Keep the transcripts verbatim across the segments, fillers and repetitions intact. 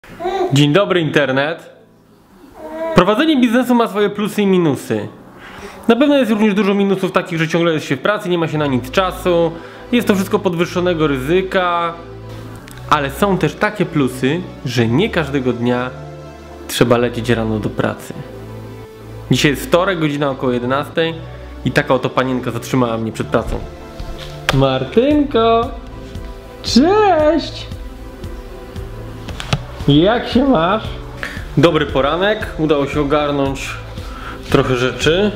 Dzień dobry internet. Prowadzenie biznesu ma swoje plusy i minusy. Na pewno jest również dużo minusów takich, że ciągle jest się w pracy, nie ma się na nic czasu, jest to wszystko podwyższonego ryzyka. Ale są też takie plusy, że nie każdego dnia trzeba lecieć rano do pracy. Dzisiaj jest wtorek, godzina około jedenastej i taka oto panienka zatrzymała mnie przed pracą. Martynko! Cześć! Jak się masz? Dobry poranek, udało się ogarnąć trochę rzeczy.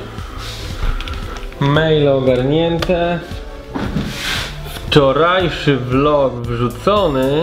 Maile ogarnięte. Wczorajszy vlog wrzucony.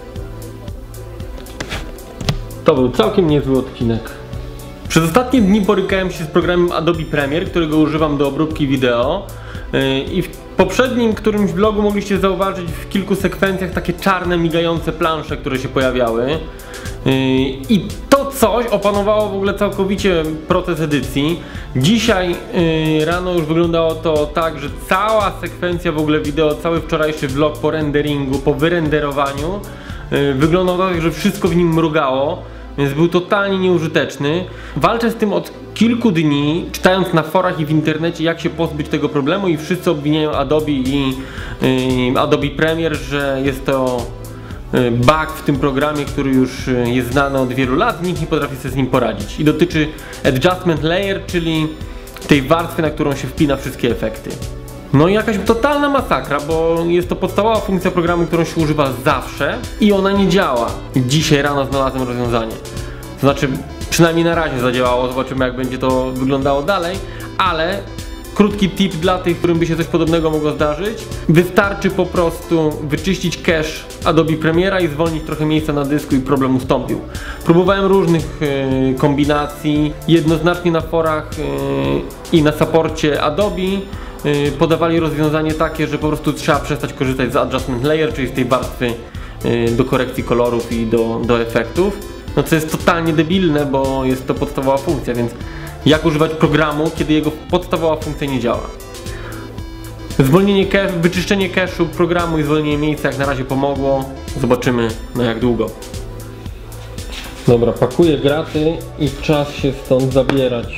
To był całkiem niezły odcinek. Przez ostatnie dni borykałem się z programem Adobe Premiere, którego używam do obróbki wideo. I w poprzednim którymś vlogu mogliście zauważyć w kilku sekwencjach takie czarne, migające plansze, które się pojawiały. I to coś opanowało w ogóle całkowicie proces edycji. Dzisiaj rano już wyglądało to tak, że cała sekwencja w ogóle wideo, cały wczorajszy vlog po renderingu, po wyrenderowaniu wyglądał tak, że wszystko w nim mrugało, więc był totalnie nieużyteczny. Walczę z tym od kilku dni, czytając na forach i w internecie, jak się pozbyć tego problemu, i wszyscy obwiniają Adobe i yy, Adobe Premiere, że jest to bug w tym programie, który już jest znany od wielu lat, nikt nie potrafi sobie z nim poradzić. I dotyczy Adjustment Layer, czyli tej warstwy, na którą się wpina wszystkie efekty. No i jakaś totalna masakra, bo jest to podstawowa funkcja programu, którą się używa zawsze i ona nie działa. Dzisiaj rano znalazłem rozwiązanie. To znaczy, przynajmniej na razie zadziałało, zobaczymy jak będzie to wyglądało dalej, ale krótki tip dla tych, którym by się coś podobnego mogło zdarzyć. Wystarczy po prostu wyczyścić cache Adobe Premiera i zwolnić trochę miejsca na dysku i problem ustąpił. Próbowałem różnych yy, kombinacji. Jednoznacznie na forach yy, i na saporcie Adobe yy, podawali rozwiązanie takie, że po prostu trzeba przestać korzystać z Adjustment Layer, czyli z tej warstwy yy, do korekcji kolorów i do, do efektów. No co jest totalnie debilne, bo jest to podstawowa funkcja, więc jak używać programu, kiedy jego podstawowa funkcja nie działa. Zwolnienie cache, wyczyszczenie cache'u programu i zwolnienie miejsca jak na razie pomogło. Zobaczymy na jak długo. Dobra, pakuję graty i czas się stąd zabierać.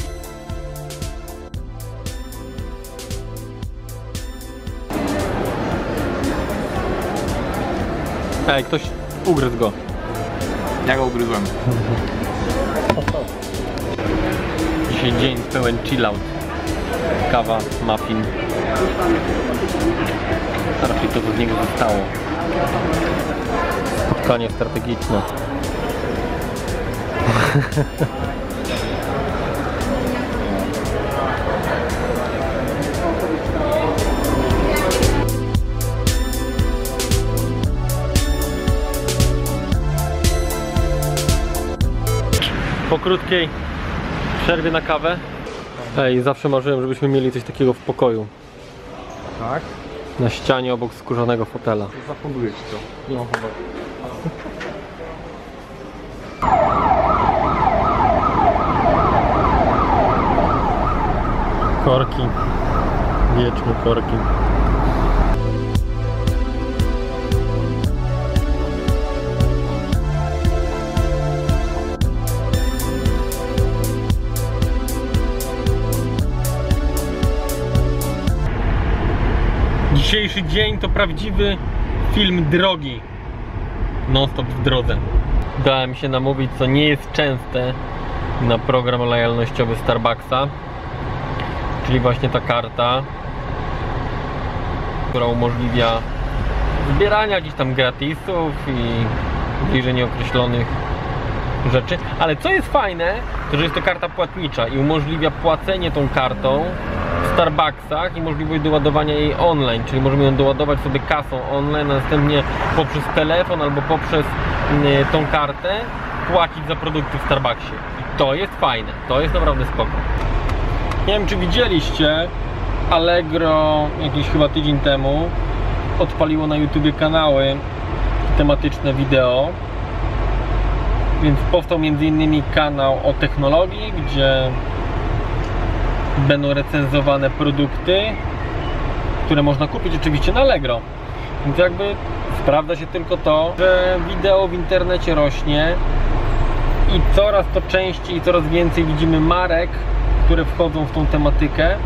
Ej, ktoś ugryzł go. Ja go ugryzłem. Dzisiaj dzień pełen chillout. Kawa, muffin. A raczej to, co z niego zostało. Spotkanie strategiczne. Po krótkiej przerwie na kawę. Ej, zawsze marzyłem, żebyśmy mieli coś takiego w pokoju. Tak? Na ścianie obok skórzanego fotela. Zafunduję ci to. No chyba. Korki. Wieczne korki. Dzisiejszy dzień to prawdziwy film drogi. Non stop w drodze. Dałem się namówić, co nie jest częste, na program lojalnościowy Starbucksa. Czyli właśnie ta karta, która umożliwia zbierania gdzieś tam gratisów i bliżej nieokreślonych rzeczy. Ale co jest fajne, to że jest to karta płatnicza i umożliwia płacenie tą kartą w Starbucksach i możliwość doładowania jej online, czyli możemy ją doładować sobie kasą online, a następnie poprzez telefon albo poprzez y, tą kartę płacić za produkty w Starbucksie. I to jest fajne, to jest naprawdę spoko. Nie wiem, czy widzieliście, Allegro jakiś chyba tydzień temu odpaliło na YouTubie kanały tematyczne wideo, więc powstał między innymi kanał o technologii, gdzie będą recenzowane produkty, które można kupić oczywiście na Allegro. Więc jakby sprawdza się tylko to, że wideo w internecie rośnie i coraz to częściej i coraz więcej widzimy marek, które wchodzą w tą tematykę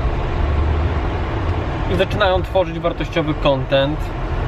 i zaczynają tworzyć wartościowy content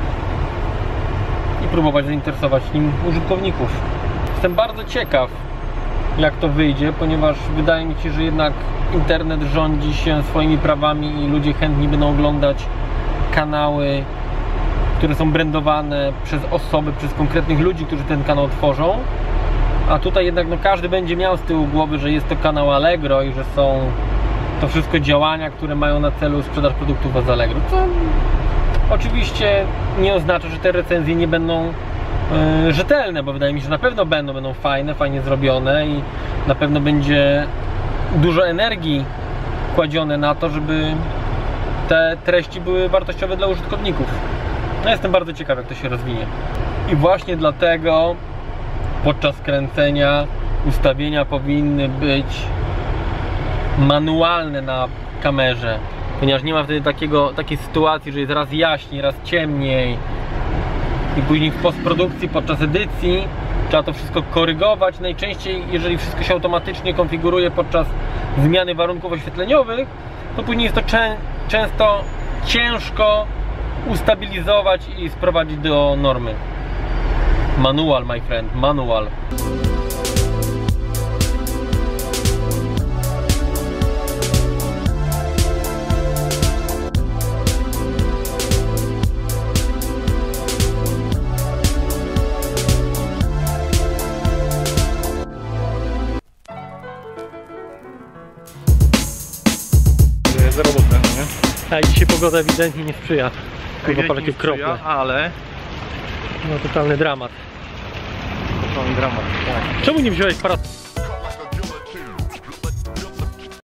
i próbować zainteresować nim użytkowników. Jestem bardzo ciekaw, jak to wyjdzie, ponieważ wydaje mi się, że jednak internet rządzi się swoimi prawami i ludzie chętni będą oglądać kanały, które są brandowane przez osoby, przez konkretnych ludzi, którzy ten kanał tworzą. A tutaj jednak no, każdy będzie miał z tyłu głowy, że jest to kanał Allegro i że są to wszystko działania, które mają na celu sprzedaż produktów z Allegro. Co oczywiście nie oznacza, że te recenzje nie będą yy, rzetelne, bo wydaje mi się, że na pewno będą, będą fajne, fajnie zrobione i na pewno będzie dużo energii kładzione na to, żeby te treści były wartościowe dla użytkowników. No, jestem bardzo ciekaw, jak to się rozwinie. I właśnie dlatego podczas kręcenia ustawienia powinny być manualne na kamerze, ponieważ nie ma wtedy takiego, takiej sytuacji, że jest raz jaśniej, raz ciemniej i później w postprodukcji, podczas edycji trzeba to wszystko korygować. Najczęściej, jeżeli wszystko się automatycznie konfiguruje podczas zmiany warunków oświetleniowych, to później jest to czę często ciężko ustabilizować i sprowadzić do normy. Manual, my friend, manual. Za robotę, no nie? A dzisiaj pogoda ewidentnie nie sprzyja. Kurwa, Ewidentnie parę nie sprzyja, krople. ale... No totalny dramat. Totalny dramat, tak. Czemu nie wziąłeś parasolu?